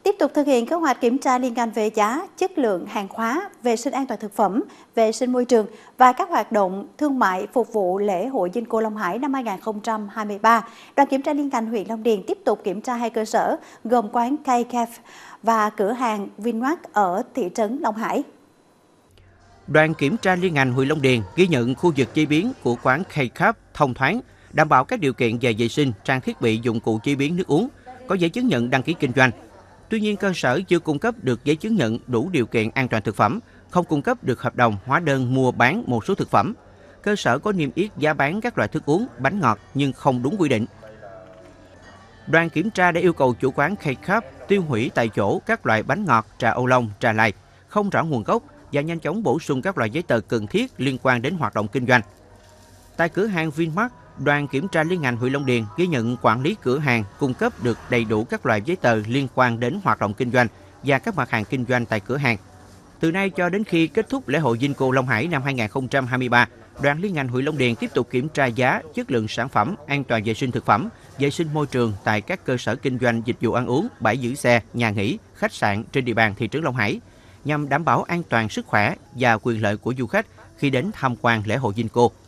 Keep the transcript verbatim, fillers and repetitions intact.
Tiếp tục thực hiện kế hoạch kiểm tra liên ngành về giá, chất lượng hàng hóa, vệ sinh an toàn thực phẩm, vệ sinh môi trường và các hoạt động thương mại phục vụ lễ hội Vinco Long Hải năm hai nghìn không trăm hai mươi ba, đoàn kiểm tra liên ngành huyện Long Điền tiếp tục kiểm tra hai cơ sở gồm quán K-Cafe và cửa hàng Vinmart ở thị trấn Long Hải. Đoàn kiểm tra liên ngành huyện Long Điền ghi nhận khu vực chế biến của quán K-Cafe thông thoáng, đảm bảo các điều kiện về vệ sinh, trang thiết bị, dụng cụ chế biến nước uống, có giấy chứng nhận đăng ký kinh doanh. Tuy nhiên, cơ sở chưa cung cấp được giấy chứng nhận đủ điều kiện an toàn thực phẩm, không cung cấp được hợp đồng hóa đơn mua bán một số thực phẩm. Cơ sở có niêm yết giá bán các loại thức uống, bánh ngọt nhưng không đúng quy định. Đoàn kiểm tra đã yêu cầu chủ quán K-Cafe tiêu hủy tại chỗ các loại bánh ngọt, trà ô long, trà lai không rõ nguồn gốc và nhanh chóng bổ sung các loại giấy tờ cần thiết liên quan đến hoạt động kinh doanh. Tại cửa hàng Vinmart, đoàn kiểm tra liên ngành huyện Long Điền ghi nhận quản lý cửa hàng cung cấp được đầy đủ các loại giấy tờ liên quan đến hoạt động kinh doanh và các mặt hàng kinh doanh tại cửa hàng. Từ nay cho đến khi kết thúc lễ hội Vinco Long Hải năm hai nghìn không trăm hai mươi ba, đoàn liên ngành huyện Long Điền tiếp tục kiểm tra giá, chất lượng sản phẩm, an toàn vệ sinh thực phẩm, vệ sinh môi trường tại các cơ sở kinh doanh dịch vụ ăn uống, bãi giữ xe, nhà nghỉ, khách sạn trên địa bàn thị trấn Long Hải, nhằm đảm bảo an toàn sức khỏe và quyền lợi của du khách khi đến tham quan lễ hội Vinco.